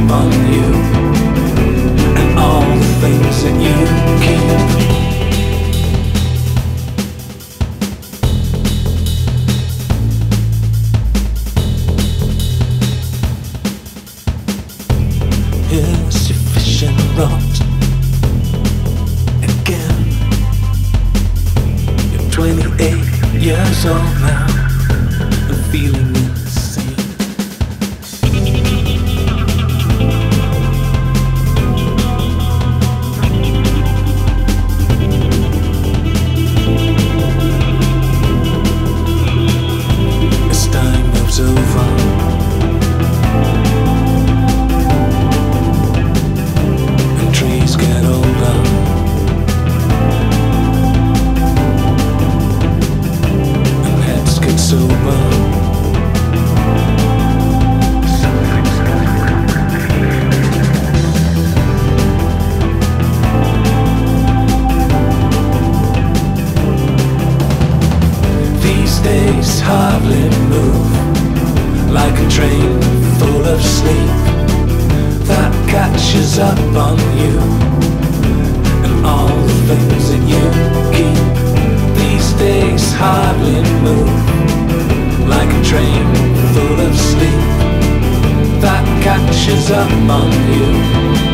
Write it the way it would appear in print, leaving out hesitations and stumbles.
on you and all the things that you keep. Here's your fishing rod again. You're 28 years old now and feeling insane. As time moves over, trees get older, and heads get sober. These days hardly move, like a train full of sleep that catches up on you and all the things that you keep. These days hardly move, like a train full of sleep that catches up on you